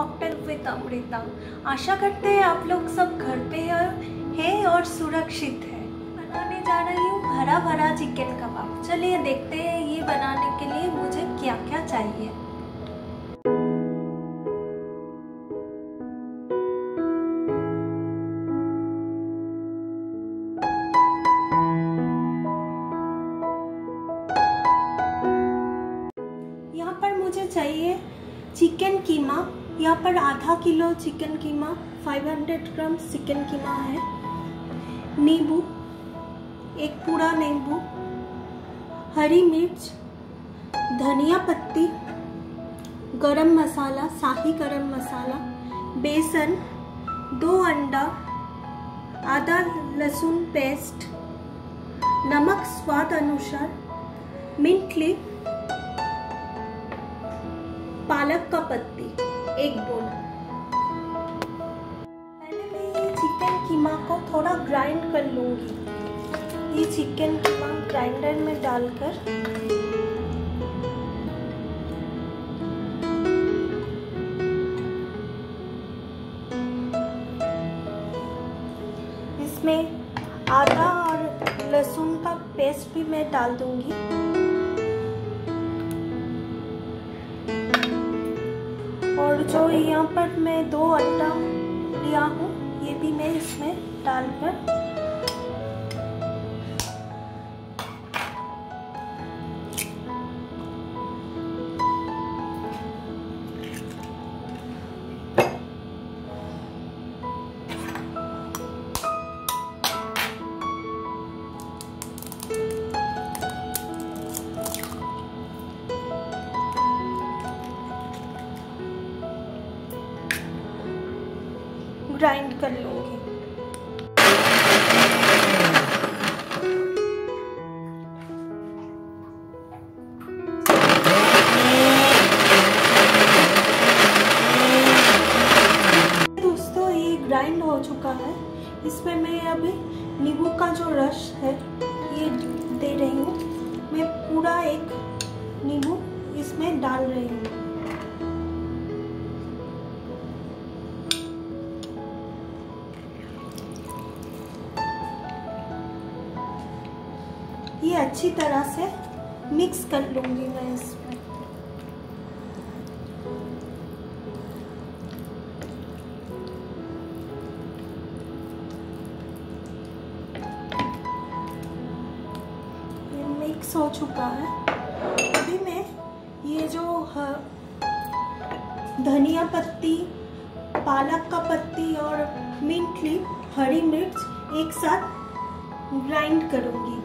Cocktail with Amrita. आशा करते हैं आप लोग सब घर पे हैं और सुरक्षित हैं। बनाने जा रही हूँ हरा भरा चिकन कबाब। चलिए देखते हैं ये बनाने के लिए मुझे क्या क्या चाहिए। यहाँ पर मुझे चाहिए चिकन कीमा। यहाँ पर आधा kilo chicken keema, 500 gram chicken keema है। नींबू, एक पूरा नींबू, हरी मिर्च, धनिया पत्ती, गरम मसाला, शाही गरम मसाला, बेसन, 2 अंडा, आधा लहसुन पेस्ट, नमक स्वाद अनुसार, मिंट लीफ, पालक का पत्ती, 1 बोल। पहले मैं ये चिकन कीमा को थोड़ा ग्राइंड कर लूंगी। ये चिकन कीमा ग्राइंडर में डालकर इसमें आदा और लहसुन का पेस्ट भी मैं डाल दूंगी। और जो यहाँ पर मैं 2 अंडा लिया हूँ ये भी मैं इसमें डालकर ग्राइंड कर लूंगी। दोस्तों ये ग्राइंड हो चुका है। इसमें मैं अभी नींबू का जो रस है ये दे रही हूँ। मैं पूरा 1 नींबू इसमें डाल रही हूँ। ये अच्छी तरह से मिक्स कर लूंगी मैं इसमें। ये मिक्स हो चुका है। अभी मैं ये जो धनिया पत्ती, पालक का पत्ती और मिंट लीफ, हरी मिर्च एक साथ ग्राइंड करूंगी।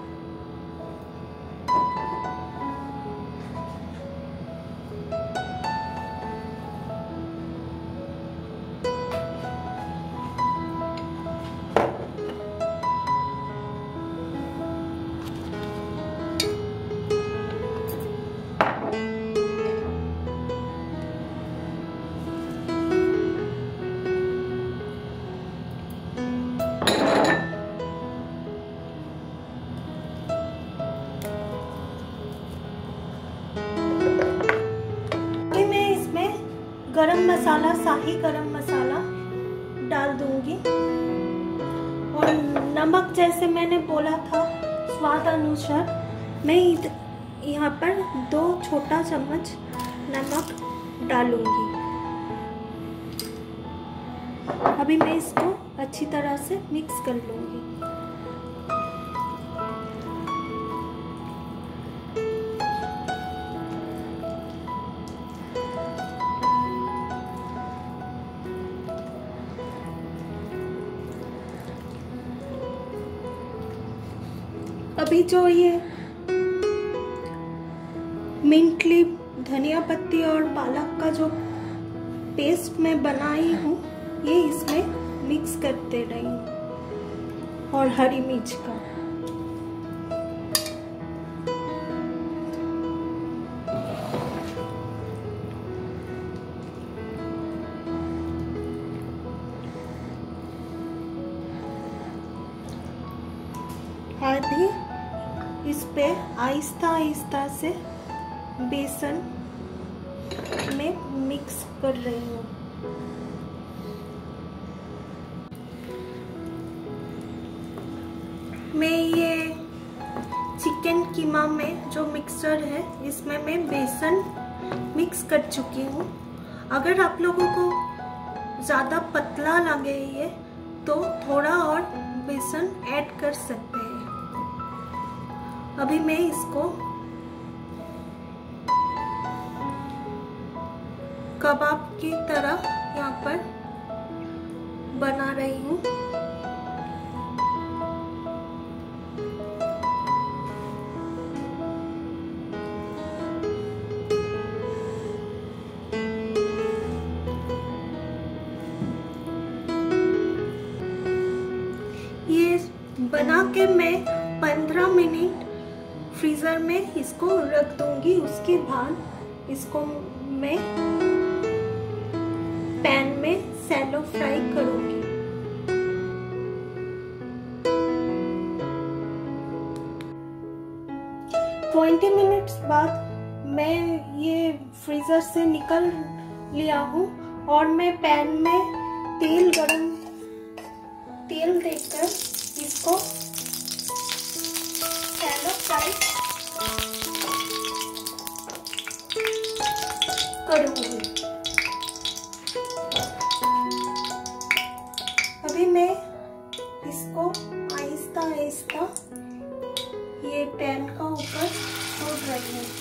गरम मसाला, शाही गरम मसाला डाल दूंगी और नमक जैसे मैंने बोला था स्वाद अनुसार मैं यहाँ पर 2 छोटा चम्मच नमक डालूंगी। अभी मैं इसको अच्छी तरह से मिक्स कर लूंगी। अभी जो ये मिंट लीफ, धनिया पत्ती और पालक का जो पेस्ट मैं बनाई हूँ ये इसमें मिक्स करते रही हूँ और हरी मिर्च का। आधी इस पे आहिस्ता आहिस्ता से बेसन मैं मिक्स कर रही हूँ। मैं ये चिकन कीमा में जो मिक्सचर है इसमें मैं बेसन मिक्स कर चुकी हूँ। अगर आप लोगों को ज़्यादा पतला लगे ये तो थोड़ा और बेसन ऐड कर सकते हैं। अभी मैं इसको कबाब की तरह यहाँ पर बना रही हूँ। ये बना के मैं 15 मिनट फ्रीजर में इसको रख दूंगी। उसके बाद इसको मैं पैन में सैलो फ्राई करूंगी। 20 मिनट्स बाद मैं ये फ्रीजर से निकल लिया हूँ और मैं पैन में तेल देकर इसको सैलो फ्राई करूंगी। अभी मैं इसको आहिस्ता आहिस्ता ये पैन का ऊपर छोड़ रही हूँ।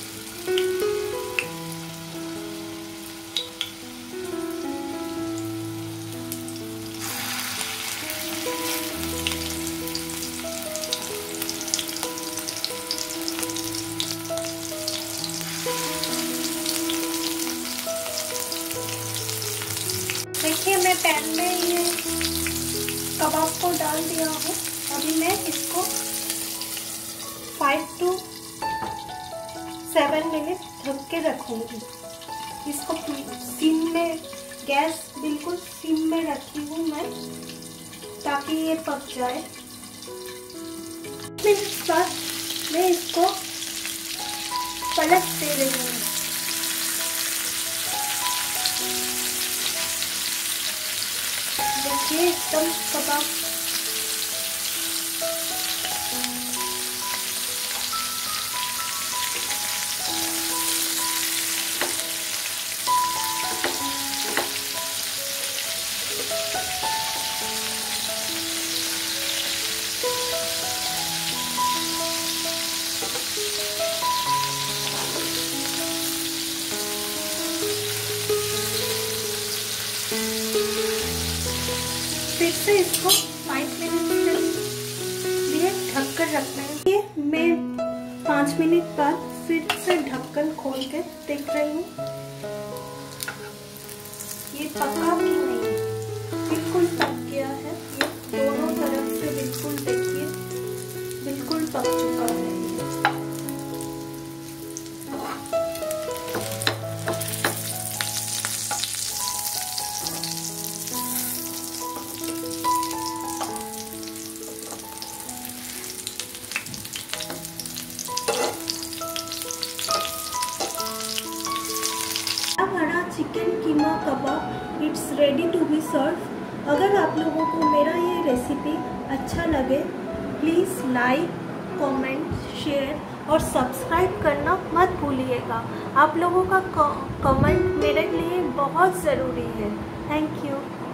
देखिए मैं पैन में ये कबाब को डाल दिया हूँ। अभी मैं इसको 5 to 7 मिनट ढक के रखूँगी। इसको सिम में, गैस बिल्कुल सिम में रखी हूँ मैं ताकि ये पक जाए। मिनट बाद मैं इसको पलट दे रही हूँ। देखिए एकदम कबाब फिर से इसको 5 मिनट के लिए ढककर रखना है। ये मैं 5 मिनट बाद फिर से ढक्कन खोल के देख रही हूँ ये पका भी नहीं, बिल्कुल पक गया है। ये दोनों तरफ से बिल्कुल देखिए बिल्कुल पक चुका है। हरा chicken keema kebab it's ready to be serve. अगर आप लोगों को मेरा ये रेसिपी अच्छा लगे प्लीज़ लाइक, कमेंट, शेयर और सब्सक्राइब करना मत भूलिएगा। आप लोगों का कमेंट मेरे लिए बहुत ज़रूरी है। Thank you.